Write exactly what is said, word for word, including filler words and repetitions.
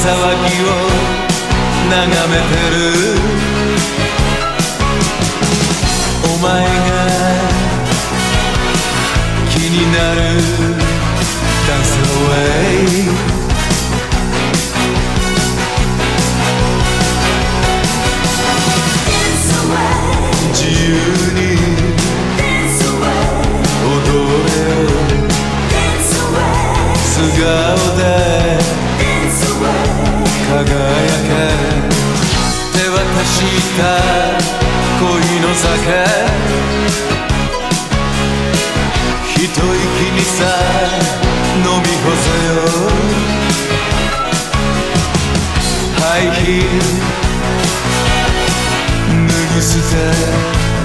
騒ぎを眺めてる。お前が気になる Dance away 自由に踊れよ素顔で輝け。手渡した恋の酒一息にさ飲み干せよ。ハイヒール脱ぎ捨て